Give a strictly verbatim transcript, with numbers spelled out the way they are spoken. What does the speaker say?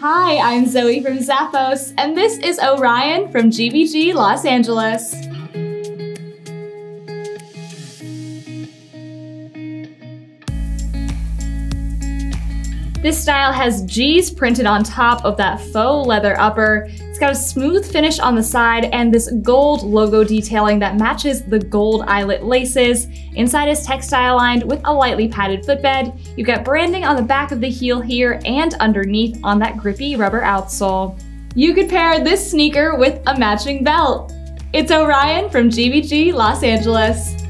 Hi, I'm Zoe from Zappos, and this is Orion from G B G Los Angeles. This style has G's printed on top of that faux leather upper. It's got a smooth finish on the side and this gold logo detailing that matches the gold eyelet laces. Inside is textile lined with a lightly padded footbed. You've got branding on the back of the heel here and underneath on that grippy rubber outsole. You could pair this sneaker with a matching belt. It's Orion from G B G Los Angeles.